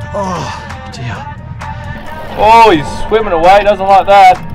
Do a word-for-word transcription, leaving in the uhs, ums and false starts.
Oh, dear. Oh, he's swimming away, doesn't like that.